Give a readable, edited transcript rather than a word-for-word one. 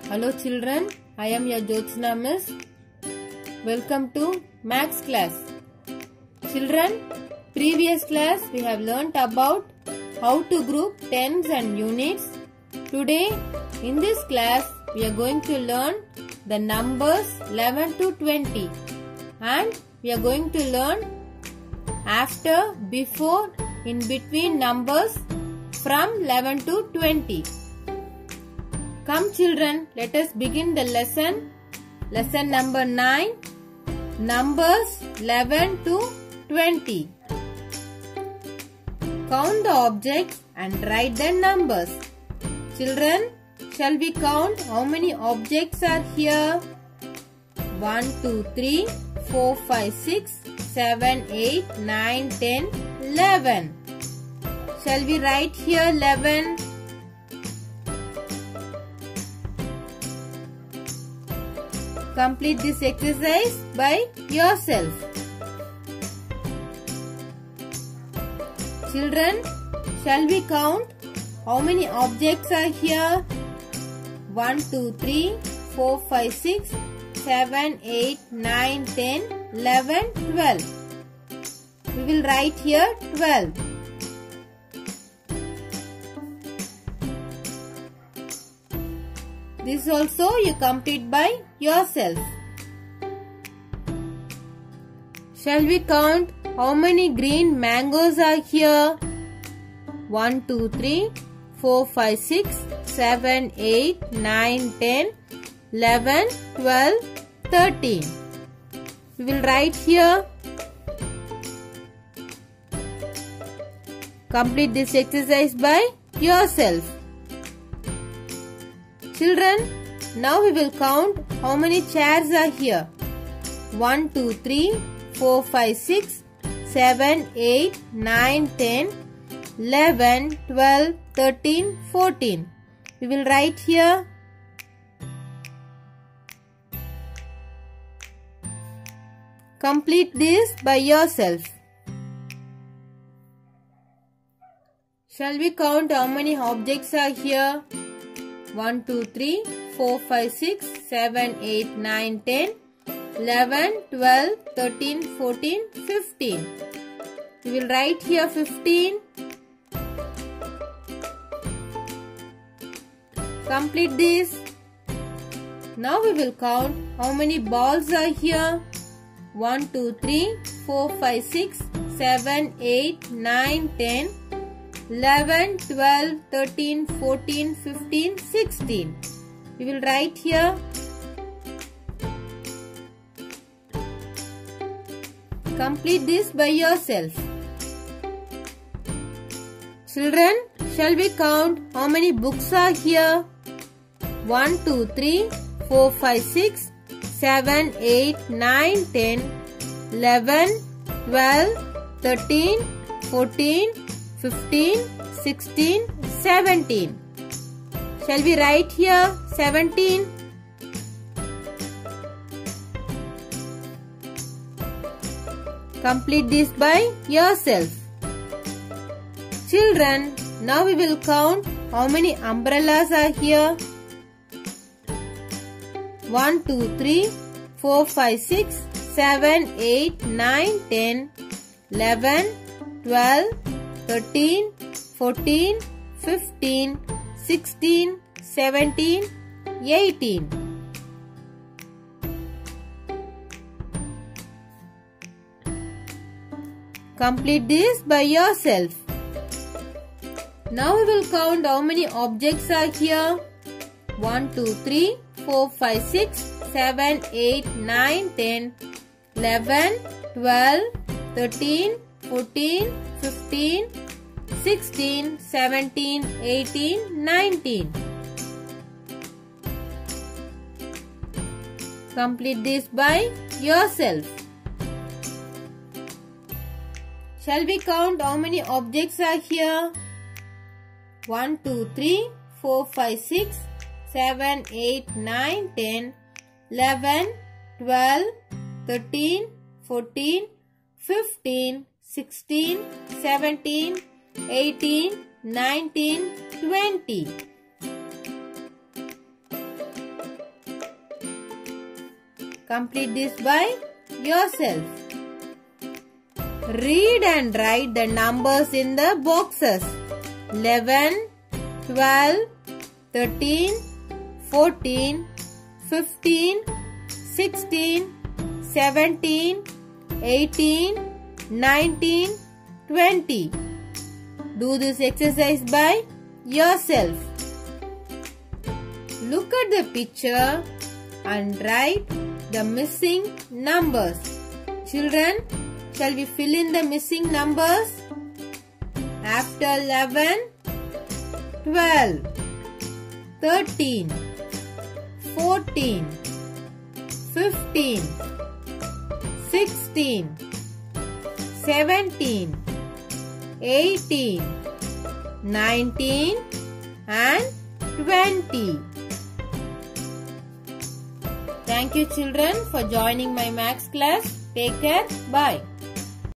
Hello children, I am your Jyotsna Miss. Welcome to Maths class. Children, previous class we have learnt about how to group tens and units. Today in this class we are going to learn the numbers 11 to 20 and we are going to learn after, before, in between numbers from 11 to 20. Come children, let us begin the lesson. Lesson number 9, numbers 11 to 20. Count the objects and write their numbers. Children, shall we count how many objects are here? 1, 2, 3, 4, 5, 6, 7, 8, 9, 10, 11. Shall we write here 11? Complete this exercise by yourself. Children, shall we count how many objects are here? 1, 2, 3, 4, 5, 6, 7, 8, 9, 10, 11, 12. We will write here 12. This also you complete by yourself. Shall we count how many green mangoes are here? 1, 2, 3, 4, 5, 6, 7, 8, 9, 10, 11, 12, 13. We will write here. Complete this exercise by yourself. Children, now we will count how many chairs are here. 1, 2, 3, 4, 5, 6, 7, 8, 9, 10, 11, 12, 13, 14. We will write here. Complete this by yourself. Shall we count how many objects are here? 1, 2, 3, 4, 5, 6, 7, 8, 9, 10, 11, 12, 13, 14, 15. We will write here 15. Complete this. Now we will count how many balls are here. 1, 2, 3, 4, 5, 6, 7, 8, 9, 10, 11, 12, 13, 14, 15, 16. We will write here. Complete this by yourself. Children, shall we count how many books are here? 1, 2, 3, 4, 5, 6, 7, 8, 9, 10, 11, 12, 13, 14, 15, 16, 17. Shall we write here 17? Complete this by yourself. Children, now we will count how many umbrellas are here. 1, 2, 3, 4, 5, 6, 7, 8, 9, 10, 11, 12, 13, 14, 15, 16, 17, 18. Complete this by yourself. Now we will count how many objects are here. 1, 2, 3, 4, 5, 6, 7, 8, 9, 10, 11, 12, 13, 14, 15, 16, 17, 18, 19. Complete this by yourself. Shall we count how many objects are here? 1, 2, 3, 4, 5, 6, 7, 8, 9, 10, 11, 12, 13, 14, 15, 16, 17, 18, 19, 20. Complete this by yourself. Read and write the numbers in the boxes. 11, 12, 13, 14, 15, 16, 17, 18, 19, 20. Do this exercise by yourself. Look at the picture and write the missing numbers. Children, shall we fill in the missing numbers? After 11, 12, 13, 14, 15, 16, 17, 18, 19 and 20. Thank you children for joining my maths class. Take care. Bye.